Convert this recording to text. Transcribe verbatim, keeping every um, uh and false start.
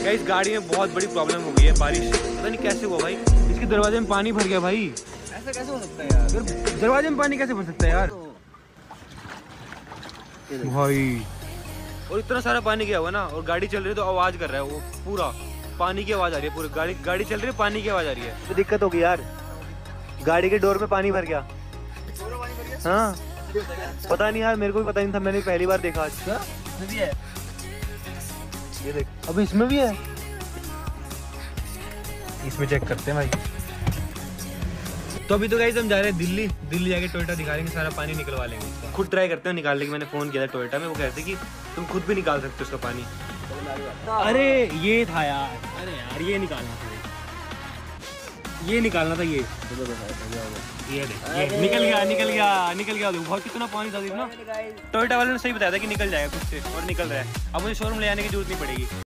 क्या इस गाड़ी में बहुत बड़ी प्रॉब्लम हो गई है, बारिश पता नहीं कैसे हुआ भाई, इसके दरवाजे में पानी भर गया भाई। ऐसा कैसे हो सकता है यार? दरवाजे में पानी कैसे भर सकता है यार भाई। और इतना सारा पानी गया हुआ ना, और गाड़ी चल रही है तो आवाज कर रहा है, वो पूरा पानी की आवाज आ रही है, पूरी गाड़ी गाड़ी चल रही है, पानी की आवाज आ रही है। तो दिक्कत होगी यार, गाड़ी के डोर में पानी भर गया। हाँ पता नहीं यार, मेरे को भी पता नहीं था, मैंने पहली बार देखा आज। भी है ये देख, अब इसमें भी है, इसमें चेक करते हैं भाई। तो अभी तो गाइस हम जा रहे हैं दिल्ली, दिल्ली जाके टोयोटा दिखा लेंगे, सारा पानी निकलवा लेंगे उसका। खुद ट्राई करते हैं निकालने की। मैंने फोन किया था टोयोटा में, वो कहते कि तुम खुद भी निकाल सकते हो उसका पानी। अरे ये था यार, अरे यार ये निकालना था, ये निकालना था, ये ये देख, ये निकल गया निकल गया निकल गया। बहुत कितना पानी था ना। टोयोटा वाले ने सही बताया था कि निकल जाएगा कुछ से, और निकल रहा है। अब मुझे शोरूम ले जाने की जरूरत नहीं पड़ेगी।